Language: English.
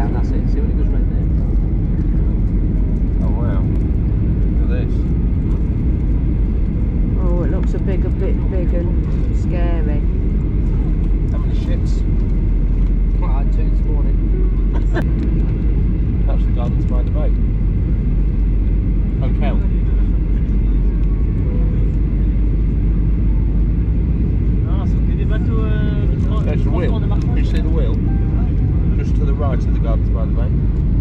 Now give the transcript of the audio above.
down, that's it. See when it goes red there? Oh wow. Look at this. Oh, it looks a bit big and scary. How many ships? I had 2 this morning. That's the Gardens by the Bay. Hotel. There's the wheel. You see the wheel? Just to the right of the Gardens by the Bay.